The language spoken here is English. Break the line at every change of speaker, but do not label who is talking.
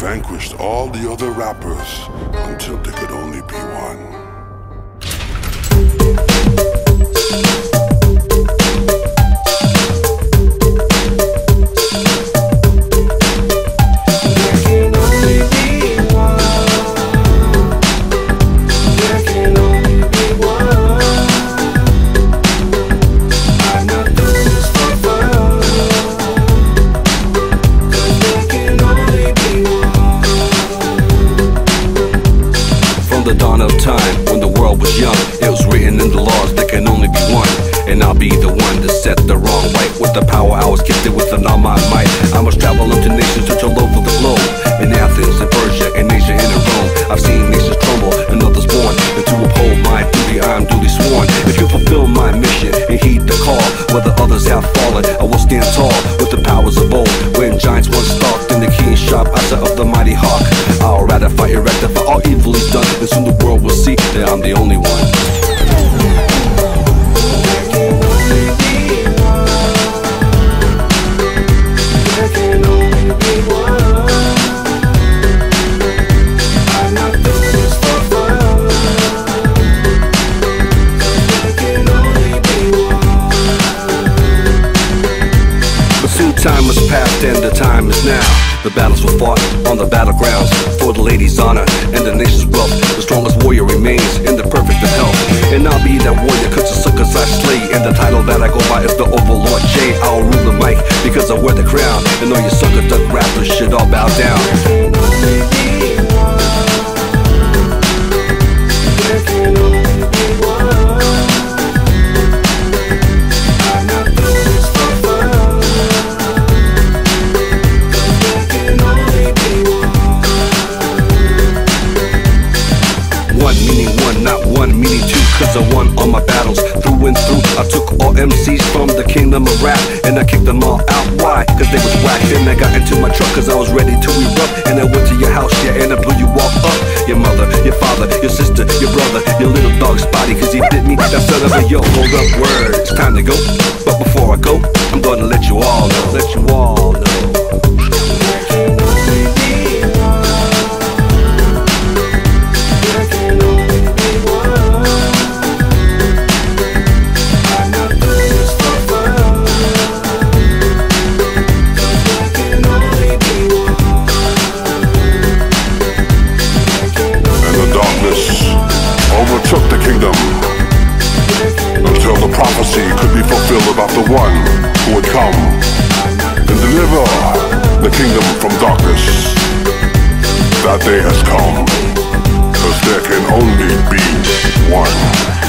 vanquished all the other rappers until there could only be one.
The dawn of time, when the world was young, it was written in the laws there can only be one. And I'll be the one to set the wrong right. With the power I was gifted with and all my might, I must travel into nations touch all over the globe. In Athens, in Persia, in Asia, and in Rome, I've seen nations crumble and others born. And to uphold my duty, I am duly sworn. If you fulfill my mission and heed the call, whether others have fallen, I will stand tall with the powers of old. When giants once stalked in the keen sharp eyesight of the mighty hawk, I'll ratify, rectify all evil is done, and soon the world will see that I'm the only one. Time has passed and the time is now. The battles were fought on the battlegrounds for the lady's honor and the nation's wealth. The strongest warrior remains in the perfect of health. And I'll be that warrior cause the suckers I slay. And the title that I go by is the Overlord J. I'll rule the mic because I wear the crown. And all you sucker duck rappers should all bow down. Not one, meaning two, cause I won all my battles through and through. I took all MCs from the kingdom of rap and I kicked them all out. Why? Cause they was whack. Then I got into my truck cause I was ready to erupt. And I went to your house, yeah, and I blew you all up. Your mother, your father, your sister, your brother, your little dog Spotty cause he bit me. That son of a yo, hold up, word, it's time to go. But before I go, I'm gonna let you all know. Let you all know.
Overtook the kingdom until the prophecy could be fulfilled about the one who would come and deliver the kingdom from darkness. That day has come, cause there can only be one.